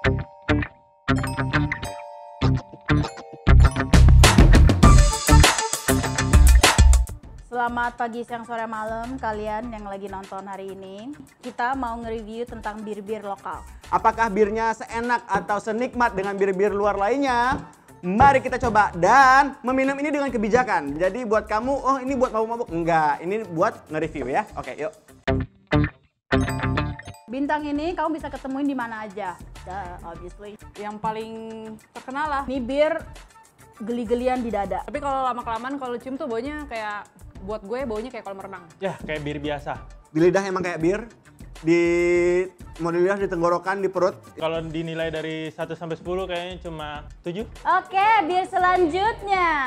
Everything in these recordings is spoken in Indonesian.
Selamat pagi, siang, sore, malam kalian yang lagi nonton hari ini. Kita mau nge-review tentang bir-bir lokal. Apakah birnya seenak atau senikmat dengan bir-bir luar lainnya? Mari kita coba dan meminum ini dengan kebijakan. Jadi buat kamu, oh ini buat mabuk-mabuk. Enggak, ini buat nge-review ya. Oke, yuk. Bintang ini kamu bisa ketemuin di mana aja. Obviously. Yang paling terkenal lah. Ini bir geli-gelian di dada. Tapi kalau lama-kelamaan kalau cium tuh baunya kayak, buat gue baunya kayak kolam renang. Ya, kayak bir biasa. Di lidah emang kayak bir. Mau di lidah, di tenggorokan, di perut. Kalau dinilai dari 1 sampai 10 kayaknya cuma 7. Oke, bir selanjutnya.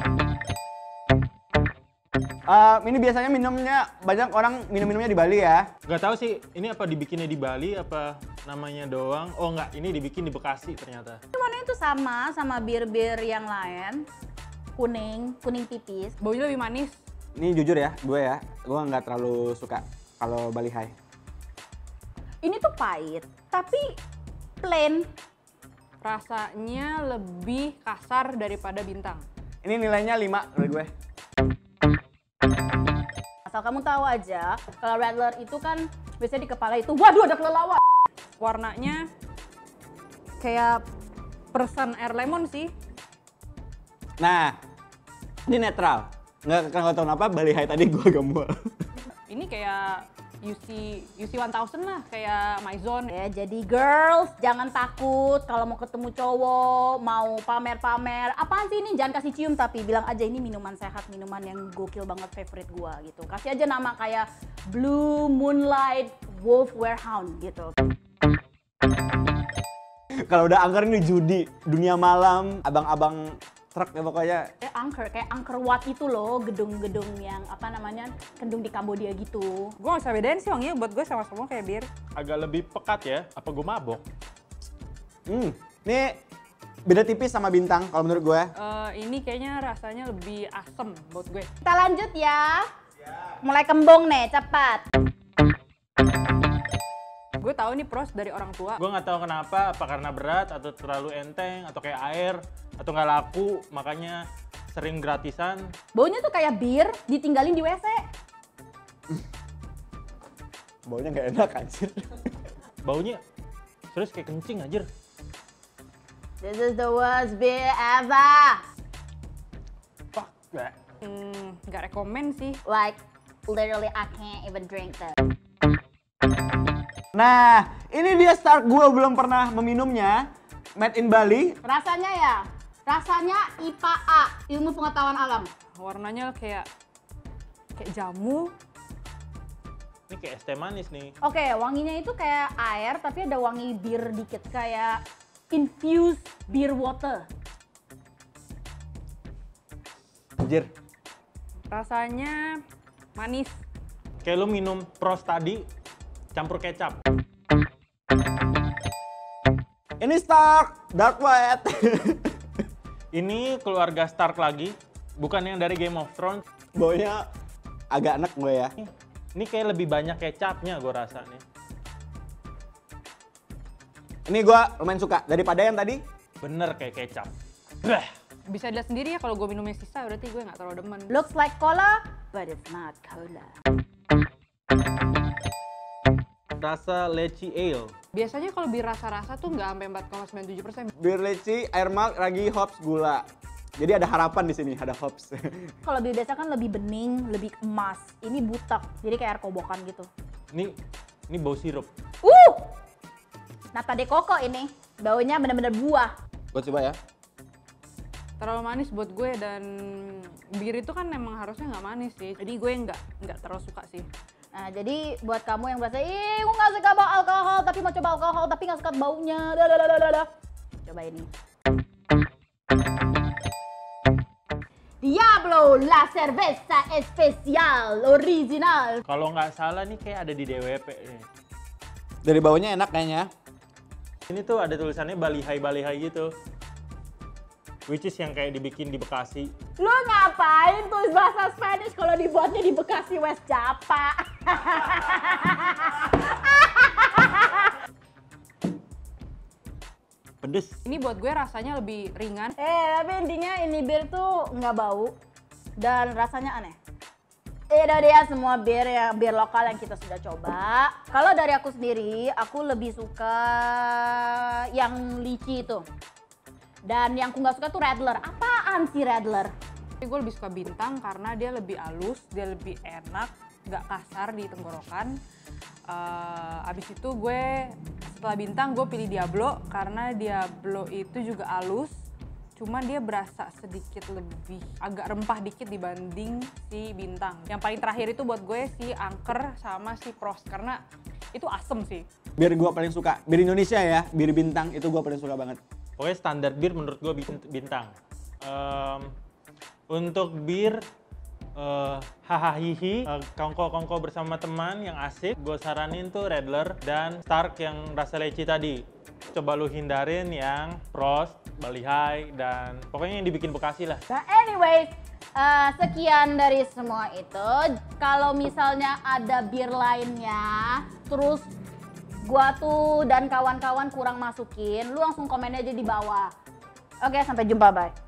Ini biasanya minumnya, banyak orang minum-minumnya di Bali ya. Gak tahu sih, ini apa dibikinnya di Bali, apa namanya doang. Oh enggak, ini dibikin di Bekasi ternyata. Warnanya itu sama bir-bir yang lain. Kuning tipis. Baunya lebih manis. Ini jujur ya, gue nggak terlalu suka kalau Bali High. Ini tuh pahit, tapi plain. Rasanya lebih kasar daripada bintang. Ini nilainya 5 dari gue. Asal kamu tahu aja, kalau Radler itu kan biasanya di kepala itu, waduh ada kelelawar. Warnanya kayak persen air lemon sih. Nah, ini netral. Nggak tahu kenapa Bali High tadi gue agak mual. Ini kayak UC 1000 lah, kayak Maison. Ya, jadi girls jangan takut kalau mau ketemu cowok, mau pamer-pamer. Apaan sih ini? Jangan kasih cium tapi bilang aja ini minuman sehat, minuman yang gokil banget favorite gua gitu. Kasih aja nama kayak Blue Moonlight Wolf Warehound gitu. Kalau udah angker ini judi, dunia malam, abang-abang truk ya pokoknya. Kayak Angkor Wat itu loh, gedung-gedung yang apa namanya, gedung di Kambodia gitu. Gue gak bisa bedain sih wanginya, buat gue sama-sama kayak bir. Agak lebih pekat ya, apa gue mabok? Ini beda tipis sama bintang kalau menurut gue. Ini kayaknya rasanya lebih asem buat gue. Kita lanjut ya. Mulai kembung nih, cepat. Gue tahu nih pros dari orang tua. Gue nggak tahu kenapa, apa karena berat atau terlalu enteng atau kayak air atau nggak laku, makanya sering gratisan. Baunya tuh kayak bir ditinggalin di WC. Baunya nggak enak anjir. Baunya serius kayak kencing anjir. This is the worst beer ever. Fuck. Nggak rekomen sih. Like literally I can't even drink that. Nah, ini dia Stark, gue belum pernah meminumnya. Made in Bali. Rasanya ya, rasanya IPA A, ilmu pengetahuan alam. Warnanya kayak jamu. Ini kayak es teh manis nih. Oke, wanginya itu kayak air tapi ada wangi bir dikit, kayak infused beer water. Anjir. Rasanya manis. Kayak lu minum Pros tadi campur kecap. Ini Stark, Dark White. Ini keluarga Stark lagi, bukan yang dari Game of Thrones. Baunya agak enak gue ya. Ini kayak lebih banyak kecapnya gue rasa nih. Ini gue lumayan suka daripada yang tadi. Bener kayak kecap. Bisa dilihat sendiri ya kalau gue minumnya sisa, berarti gue nggak terlalu demen. Looks like cola, but it's not cola. Rasa leci ale. Biasanya kalau bir rasa-rasa tuh nggak sampai 4,97%. Bir leci, air malt, ragi, hops, gula. Jadi ada harapan di sini, ada hops. Kalau bir biasa kan lebih bening, lebih emas. Ini butek, jadi kayak air kobokan gitu. Ini bau sirup. Nata de coco ini, baunya bener-bener buah. Gue coba ya. Terlalu manis buat gue, dan bir itu kan emang harusnya nggak manis sih. Jadi gue nggak terlalu suka sih. Nah, jadi buat kamu yang merasa, ih gue nggak suka bau alkohol, tapi mau coba alkohol, tapi nggak suka baunya, coba ini. Diablo, la cerveza especial, original. Kalau nggak salah nih kayak ada di DWP nih. Dari baunya enak kayaknya. Ini tuh ada tulisannya Bali High gitu. Which is yang kayak dibikin di Bekasi. Lu ngapain tulis bahasa Spanish kalau dibuatnya di Bekasi West Japa? pedes. Ini buat gue rasanya lebih ringan. Tapi intinya ini bir tuh nggak bau dan rasanya aneh. Itu dia semua bir lokal yang kita sudah coba. Kalau dari aku sendiri, aku lebih suka yang lychee itu. Dan yang aku nggak suka tuh Radler. Apaan sih Radler? Tapi gue lebih suka Bintang karena dia lebih halus, dia lebih enak, nggak kasar di tenggorokan. Abis itu gue setelah Bintang gue pilih Diablo karena Diablo itu juga halus. Cuman dia berasa sedikit lebih agak rempah dikit dibanding si Bintang. Yang paling terakhir itu buat gue si Angker sama si Pros karena itu asem sih. Bir gua paling suka, bir Indonesia ya, bir Bintang itu gua paling suka banget. Pokoknya standar bir menurut gue Bintang. Untuk bir hahaha kongko bersama teman yang asik, gue saranin tuh Radler dan Stark yang rasa leci tadi. Coba lu hindarin yang Frost, Bali High, dan pokoknya yang dibikin Bekasi lah. Nah anyways, sekian dari semua itu. Kalau misalnya ada bir lainnya, terus gua tuh dan kawan-kawan kurang masukin, lu langsung komen aja di bawah. Oke, sampai jumpa, bye.